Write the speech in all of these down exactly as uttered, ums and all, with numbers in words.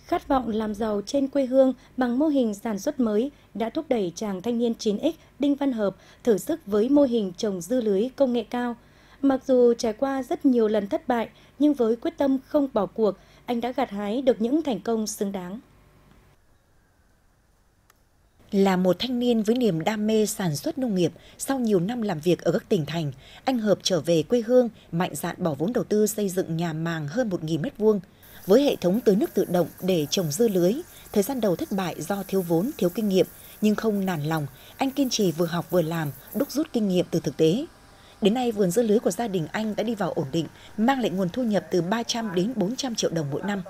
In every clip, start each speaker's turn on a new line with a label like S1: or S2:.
S1: Khát vọng làm giàu trên quê hương bằng mô hình sản xuất mới đã thúc đẩy chàng thanh niên chín ích Đinh Văn Hợp thử sức với mô hình trồng dưa lưới công nghệ cao. Mặc dù trải qua rất nhiều lần thất bại, nhưng với quyết tâm không bỏ cuộc, anh đã gặt hái được những thành công xứng đáng.
S2: Là một thanh niên với niềm đam mê sản xuất nông nghiệp, sau nhiều năm làm việc ở các tỉnh thành, anh Hợp trở về quê hương, mạnh dạn bỏ vốn đầu tư xây dựng nhà màng hơn một nghìn mét vuông. Với hệ thống tưới nước tự động để trồng dưa lưới, thời gian đầu thất bại do thiếu vốn, thiếu kinh nghiệm, nhưng không nản lòng, anh kiên trì vừa học vừa làm, đúc rút kinh nghiệm từ thực tế. Đến nay, vườn dưa lưới của gia đình anh đã đi vào ổn định, mang lại nguồn thu nhập từ ba trăm đến bốn trăm triệu đồng mỗi năm.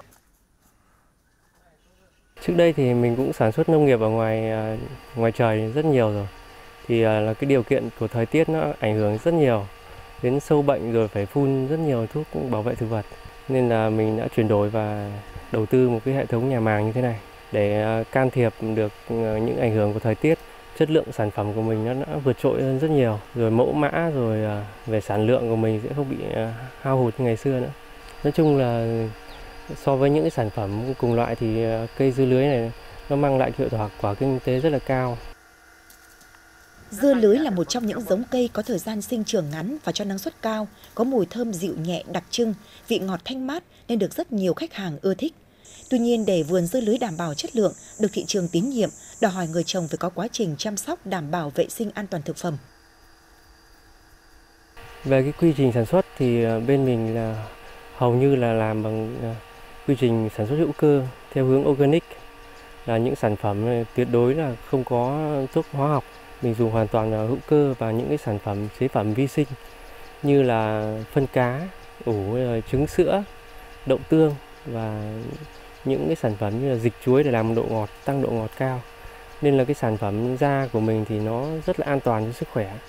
S3: Trước đây thì mình cũng sản xuất nông nghiệp ở ngoài ngoài trời rất nhiều rồi. Thì là cái điều kiện của thời tiết nó ảnh hưởng rất nhiều đến sâu bệnh, rồi phải phun rất nhiều thuốc bảo vệ thực vật. Nên là mình đã chuyển đổi và đầu tư một cái hệ thống nhà màng như thế này để can thiệp được những ảnh hưởng của thời tiết. Chất lượng sản phẩm của mình nó đã vượt trội hơn rất nhiều, rồi mẫu mã, rồi về sản lượng của mình sẽ không bị hao hụt như ngày xưa nữa. Nói chung là so với những cái sản phẩm cùng loại thì cây dưa lưới này nó mang lại hiệu quả quả kinh tế rất là cao.
S2: Dưa lưới là một trong những giống cây có thời gian sinh trưởng ngắn và cho năng suất cao, có mùi thơm dịu nhẹ đặc trưng, vị ngọt thanh mát nên được rất nhiều khách hàng ưa thích. Tuy nhiên, để vườn dưa lưới đảm bảo chất lượng, được thị trường tín nhiệm, đòi hỏi người trồng phải có quá trình chăm sóc đảm bảo vệ sinh an toàn thực phẩm.
S3: Về cái quy trình sản xuất thì bên mình là hầu như là làm bằng quy trình sản xuất hữu cơ theo hướng organic, là những sản phẩm tuyệt đối là không có thuốc hóa học. Mình dùng hoàn toàn là hữu cơ và những cái sản phẩm chế phẩm vi sinh như là phân cá, ủ, trứng sữa, đậu tương và những cái sản phẩm như là dịch chuối để làm độ ngọt, tăng độ ngọt cao. Nên là cái sản phẩm da của mình thì nó rất là an toàn cho sức khỏe.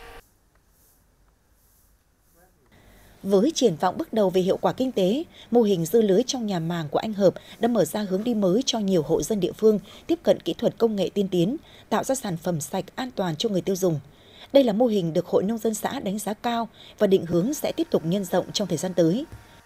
S2: Với triển vọng bước đầu về hiệu quả kinh tế, mô hình dưa lưới trong nhà màng của anh Hợp đã mở ra hướng đi mới cho nhiều hộ dân địa phương tiếp cận kỹ thuật công nghệ tiên tiến, tạo ra sản phẩm sạch an toàn cho người tiêu dùng. Đây là mô hình được Hội Nông dân xã đánh giá cao và định hướng sẽ tiếp tục nhân rộng trong thời gian tới.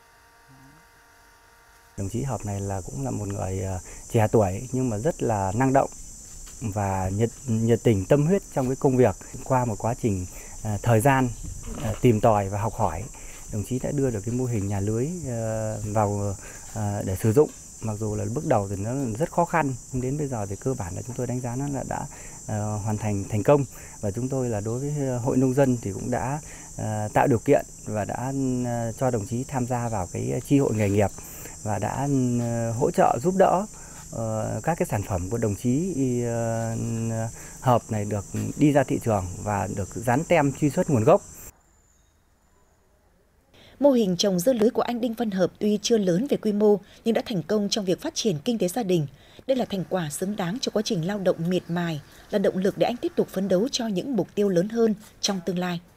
S4: Đồng chí Hợp này là cũng là một người trẻ tuổi nhưng mà rất là năng động và nhiệt, nhiệt tình tâm huyết trong cái công việc. Qua một quá trình uh, thời gian uh, tìm tòi và học hỏi, đồng chí đã đưa được cái mô hình nhà lưới uh, vào uh, để sử dụng. Mặc dù là bước đầu thì nó rất khó khăn, nhưng đến bây giờ thì cơ bản là chúng tôi đánh giá nó là đã uh, hoàn thành thành công. Và chúng tôi là đối với Hội Nông dân thì cũng đã uh, tạo điều kiện và đã uh, cho đồng chí tham gia vào cái chi hội nghề nghiệp và đã uh, hỗ trợ giúp đỡ uh, các cái sản phẩm của đồng chí uh, Hợp này được đi ra thị trường và được dán tem truy xuất nguồn gốc.
S2: Mô hình trồng dưa lưới của anh Đinh Văn Hợp tuy chưa lớn về quy mô nhưng đã thành công trong việc phát triển kinh tế gia đình. Đây là thành quả xứng đáng cho quá trình lao động miệt mài, là động lực để anh tiếp tục phấn đấu cho những mục tiêu lớn hơn trong tương lai.